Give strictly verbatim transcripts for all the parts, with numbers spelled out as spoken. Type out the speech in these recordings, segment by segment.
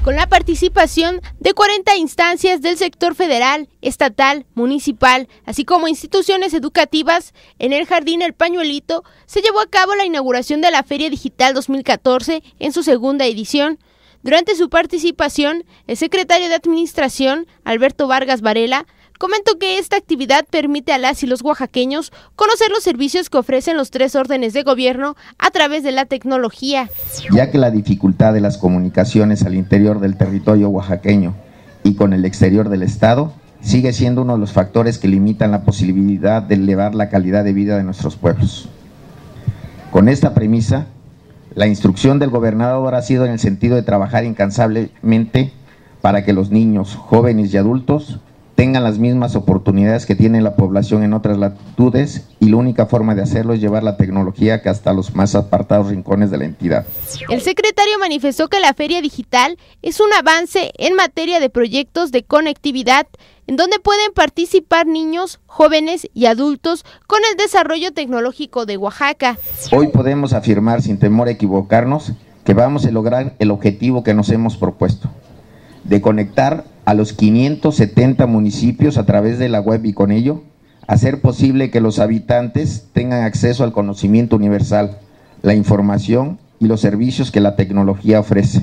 con la participación de cuarenta instancias del sector federal, estatal, municipal, así como instituciones educativas. En el Jardín El Pañuelito se llevó a cabo la inauguración de la Feria Digital dos mil catorce en su segunda edición. Durante su participación, el secretario de Administración, Alberto Vargas Varela, comentó que esta actividad permite a las y los oaxaqueños conocer los servicios que ofrecen los tres órdenes de gobierno a través de la tecnología. Ya que la dificultad de las comunicaciones al interior del territorio oaxaqueño y con el exterior del estado sigue siendo uno de los factores que limitan la posibilidad de elevar la calidad de vida de nuestros pueblos. Con esta premisa, la instrucción del gobernador ha sido en el sentido de trabajar incansablemente para que los niños, jóvenes y adultos tengan las mismas oportunidades que tiene la población en otras latitudes, y la única forma de hacerlo es llevar la tecnología que hasta los más apartados rincones de la entidad. El secretario manifestó que la Feria Digital es un avance en materia de proyectos de conectividad, en donde pueden participar niños, jóvenes y adultos con el desarrollo tecnológico de Oaxaca. Hoy podemos afirmar sin temor a equivocarnos que vamos a lograr el objetivo que nos hemos propuesto, de conectar a los quinientos setenta municipios a través de la web y con ello hacer posible que los habitantes tengan acceso al conocimiento universal, la información y los servicios que la tecnología ofrece.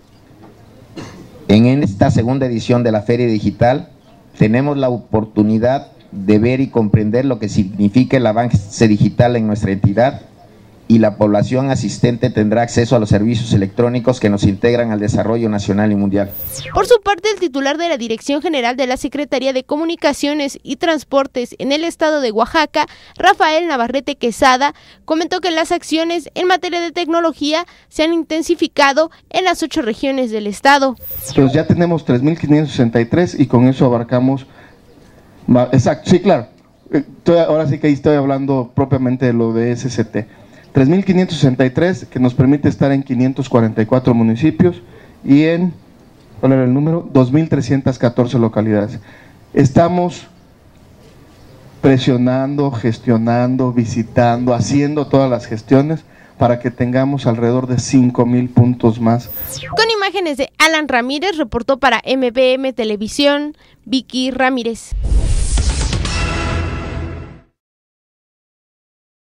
En esta segunda edición de la Feria Digital tenemos la oportunidad de ver y comprender lo que significa el avance digital en nuestra entidad, y la población asistente tendrá acceso a los servicios electrónicos que nos integran al desarrollo nacional y mundial. Por su parte, el titular de la Dirección General de la Secretaría de Comunicaciones y Transportes en el estado de Oaxaca, Rafael Navarrete Quesada, comentó que las acciones en materia de tecnología se han intensificado en las ocho regiones del estado. Pues ya tenemos tres mil quinientos sesenta y tres y con eso abarcamos, exacto, sí, claro, estoy, ahora sí que ahí estoy hablando propiamente de lo de S C T. tres mil quinientos sesenta y tres, que nos permite estar en quinientos cuarenta y cuatro municipios y en, ¿cuál era el número? dos mil trescientas catorce localidades. Estamos presionando, gestionando, visitando, haciendo todas las gestiones para que tengamos alrededor de cinco mil puntos más. Con imágenes de Alan Ramírez, reportó para M B M Televisión, Vicky Ramírez.